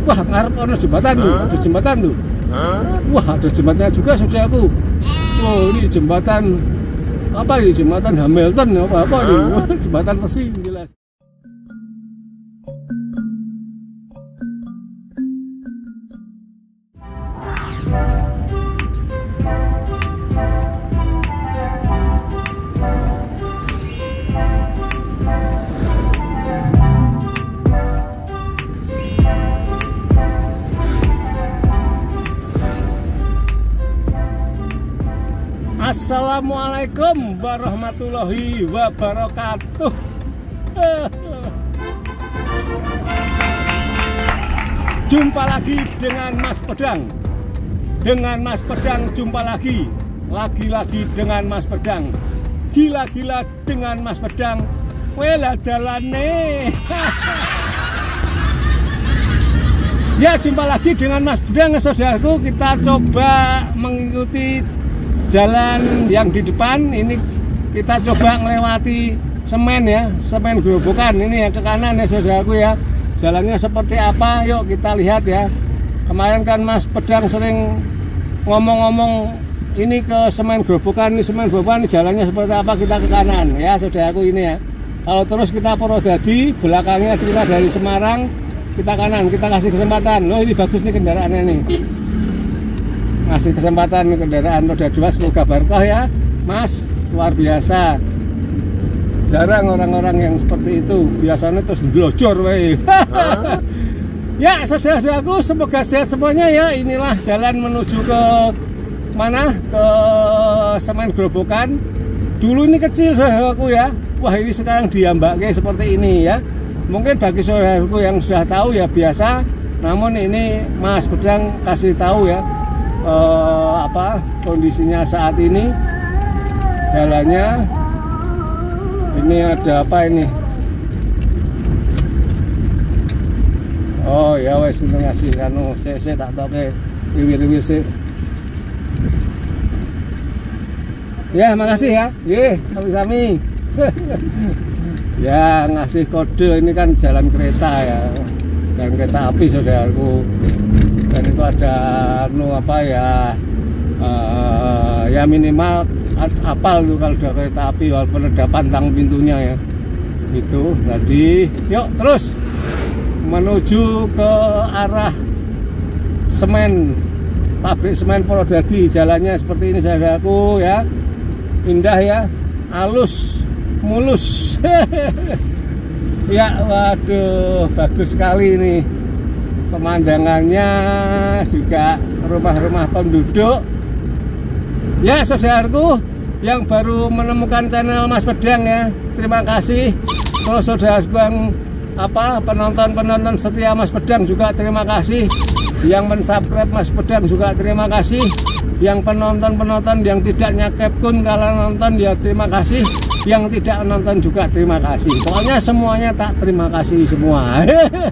Wah, ngarep ono jembatan tuh, ada jembatan tuh. Wah, ada jembatannya juga saudaraku. Oh, ini jembatan apa ini? Jembatan Hamilton apa nih? Jembatan besi jelas. Assalamualaikum warahmatullahi wabarakatuh. Jumpa lagi dengan Mas Pedang. Dengan Mas Pedang jumpa lagi. Lagi-lagi dengan Mas Pedang. Gila-gila dengan Mas Pedang. Wela dalane. Ya, jumpa lagi dengan Mas Pedang, saudaraku. Kita coba mengikuti jalan yang di depan ini, kita coba melewati semen ya, semen gerobokan ini ya, ke kanan ya saudaraku ya. Jalannya seperti apa, yuk kita lihat ya. Kemarin kan Mas Pedang sering ngomong-ngomong ini ke semen gerobokan, ini semen gerobokan ini jalannya seperti apa, kita ke kanan ya saudaraku ini ya. Kalau terus kita Purwodadi, belakangnya kita dari Semarang, kita kanan, kita kasih kesempatan. Loh, ini bagus nih kendaraannya nih, ngasih kesempatan kendaraan roda 2, semoga barokah ya Mas, luar biasa. Jarang orang-orang yang seperti itu, biasanya terus glojor wey. Ya saudara-saudaraku, semoga sehat semuanya ya. Inilah jalan menuju ke mana, ke semen gerobokan. Dulu ini kecil saudaraku ya, wah ini sekarang diambak seperti ini ya. Mungkin bagi saudaraku yang sudah tahu ya biasa, namun ini Mas Pedang kasih tahu ya apa kondisinya saat ini. Jalannya ini ada apa ini? Oh ya wes, ini ngasih kanu saya tak tahu ke riwil sih. Ya makasih ya, sami-sami. Ya ngasih kode, ini kan jalan kereta ya, jalan kereta api saudaraku. Dan itu ada apa ya, ya minimal apal tuh kalau udah kereta api, walaupun ada pantang pintunya ya. Itu tadi, yuk terus menuju ke arah semen, pabrik semen Purwodadi. Jalannya seperti ini saudaraku ya, indah ya, halus, mulus. Ya waduh, bagus sekali ini. Pemandangannya juga rumah-rumah penduduk. Ya saudaraku yang baru menemukan channel Mas Pedang ya, terima kasih. Terus saudaraku yang apa, penonton setia Mas Pedang juga terima kasih. Yang mensubscribe Mas Pedang juga terima kasih. Yang penonton yang tidak nyakep pun kalau nonton ya terima kasih. Yang tidak nonton juga terima kasih. Pokoknya semuanya tak terima kasih semua.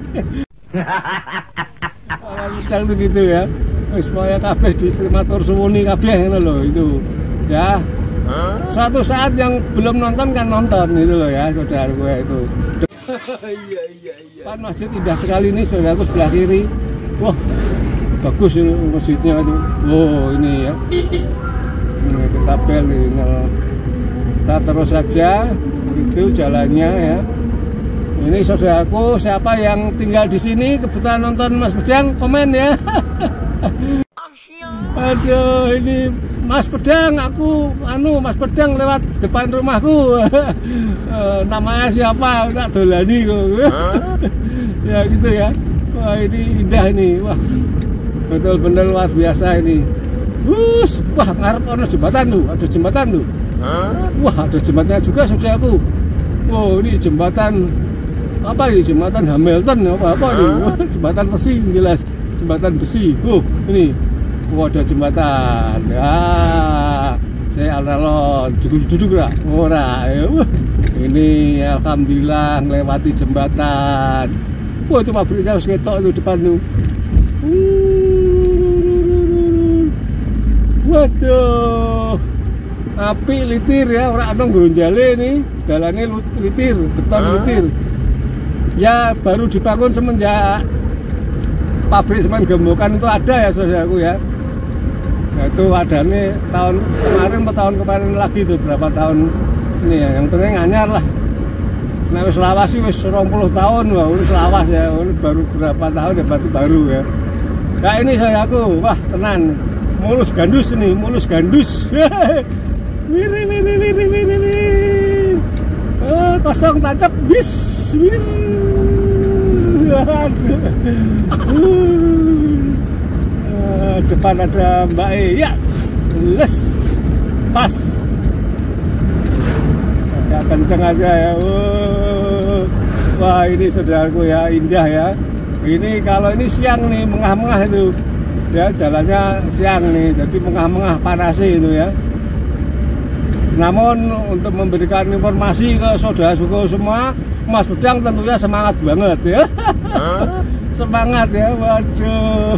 Orang Pedang tuh gitu ya, semuanya kabeh diterima tur suwuni kabeh ngono lho itu ya. Suatu saat yang belum nonton kan nonton gitu loh ya saudaraku ya itu. Iya. Pan masjid indah sekali nih saudaraku, sebelah kiri. Wah bagus ini masjidnya itu. Oh ini ya, ini kita bel ini. Kita terus saja itu jalannya ya. Ini saudaraku, siapa yang tinggal di sini kebetulan nonton Mas Pedang, komen ya. Aduh, ini Mas Pedang, aku Mas Pedang lewat depan rumahku. Namanya siapa? Tak dolani kok. Ya gitu ya. Wah, ini indah ini. Wah. Betul-betul luar biasa ini. Wah, ngarep ono jembatan tuh, ada jembatan tuh. Wah, ada jembatannya juga saudaraku. Oh, ini jembatan apa ini, jembatan Hamilton apa nih? Jembatan besi jelas, jembatan besi. Ini ada jembatan ya, saya alon duduk lah ora ya. Ini alhamdulillah melewati jembatan. Wah itu pabriknya harus ketok itu depan tuh. Waduh, api litir ya, orang anong gonjale nih, jalannya litir, beton litir. Ya baru dibangun semenjak pabrik semen Gembokan itu ada ya saudaraku ya. Nah, itu ada nih tahun kemarin lagi tuh, berapa tahun ini ya, yang penting anyar lah. Nah wis lawas sih wis 20 tahun, wah wis lawas ya, ini baru berapa tahun ya, berarti baru ya. Nah ini saudaraku, wah tenan, mulus gandus nih, mulus gandus. Wiri. Oh, kosong tancap, bis, wir. Depan ada Mbak E, ya, les, pas. Ya kenceng aja ya. Wah ini saudaraku ya, indah ya. Ini kalau ini siang nih, mengah-mengah itu ya, jalannya siang nih, jadi mengah-mengah panasnya itu ya. Namun untuk memberikan informasi ke saudara-saudara semua, Mas Bedang tentunya semangat banget ya. Semangat ya, waduh.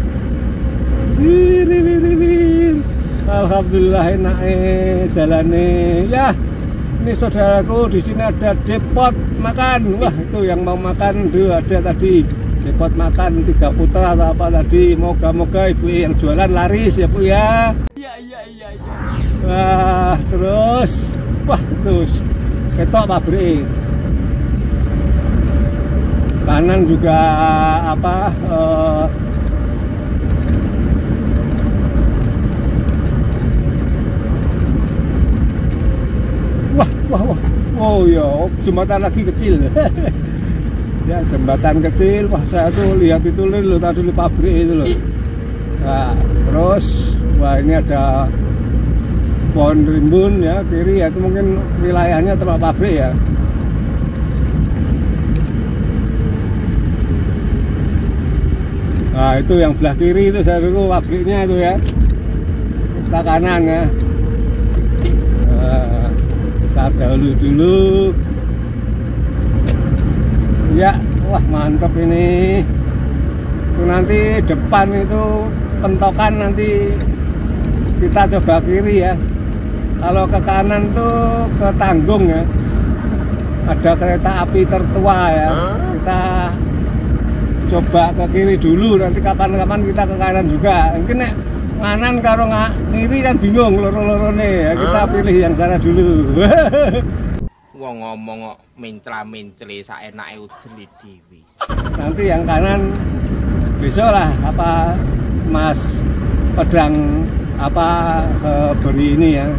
Alhamdulillah enak jalannya ya. Ini saudaraku, di sini ada depot makan. Wah itu yang mau makan tuh ada tadi depot makan 3 putra atau apa tadi. Moga-moga ibu yang jualan laris ya Bu ya. Iya. Wah terus ketok pabrik. Kanan juga apa? Wah. Oh ya, jembatan lagi kecil. Ya, jembatan kecil. Wah, saya tuh lihat itu loh tadi di pabrik itu loh. Nah, terus wah ini ada pohon rimbun ya, kiri ya, itu mungkin wilayahnya tempat pabrik ya. Nah, itu yang belah kiri itu saya dulu pabriknya itu ya. Kita kanan ya. Kita dulu ya, wah mantap ini. Itu nanti depan itu pentokan, nanti kita coba kiri ya. Kalau ke kanan tuh ke Tanggung ya, ada kereta api tertua ya. Kita coba ke kiri dulu, nanti kapan-kapan kita ke kanan juga. Mungkin nek kanan karo kiri kan bingung loro-lorone ya, kita pilih yang sana dulu. Wong ngomong kok mencla-mencli saenake udeli dhewe. Nanti yang kanan besok lah apa Mas Pedang apa beri ini ya.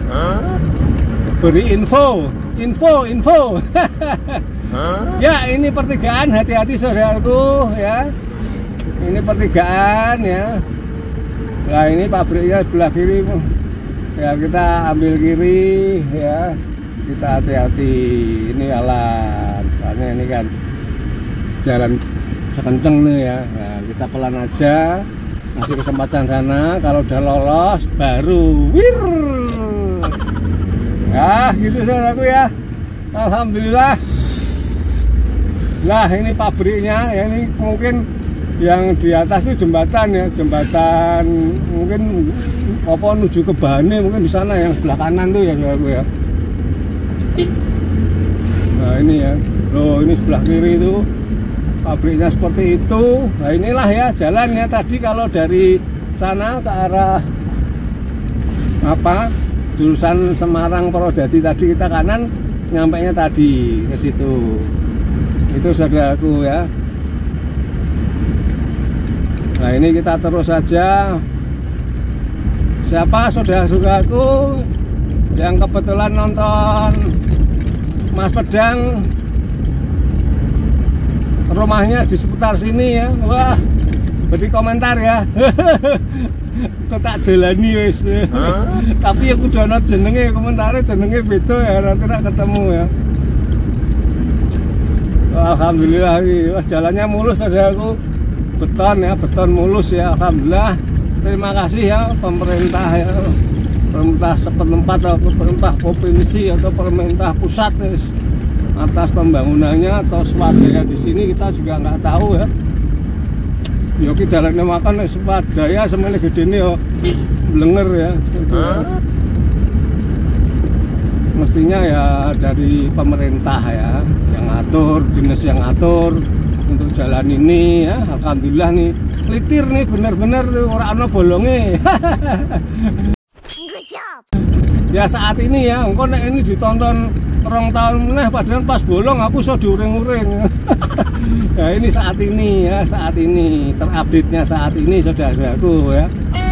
Beri info. Ya ini pertigaan, hati-hati saudaraku ya. Ini pertigaan ya. Nah ini pabriknya sebelah kiri ya, kita ambil kiri ya, kita hati-hati. Ini alat, soalnya ini kan jalan sekenceng nih ya. Nah kita pelan aja, masih kesempatan sana. Kalau udah lolos baru wir ya, gitu saudaraku ya. Alhamdulillah. Nah ini pabriknya ya, ini mungkin yang di atas itu jembatan ya, jembatan mungkin apa menuju ke Bane, mungkin di sana yang sebelah kanan tuh ya saudaraku ya. Nah ini ya, loh ini sebelah kiri itu pabriknya seperti itu. Nah inilah ya jalannya tadi, kalau dari sana ke arah apa jurusan Semarang Purwodadi tadi kita kanan, nyampainya tadi ke situ. Itu saudaraku ya. Nah ini kita terus saja. Siapa saudara-saudaraku yang kebetulan nonton Mas Pedang, rumahnya di seputar sini ya, wah beri komentar ya. Kok tak delani wis. Tapi aku udah not jenenge, komentarnya jenenge beda ya, nanti nak ketemu ya. Alhamdulillah, wah jalannya mulus saudaraku. Beton ya, beton mulus ya, alhamdulillah. Terima kasih ya pemerintah ya, pemerintah setempat atau pemerintah provinsi atau pemerintah pusat ya, atas pembangunannya atau swadaya di sini kita juga nggak tahu ya. Yo kita jalannya makan swadaya semuanya gede nih yo, blenger ya. Mestinya ya dari pemerintah ya, yang ngatur, dinas yang ngatur. untuk jalan ini ya. Alhamdulillah nih litir nih, bener-bener tuh ora ana bolonge. Ya saat ini ya, engko nek ini ditonton 2 tahun meneh padahal pas bolong aku iso diuring-uring. Ya ini saat ini ya, saat ini terupdate-nya saat ini saudaraku ya.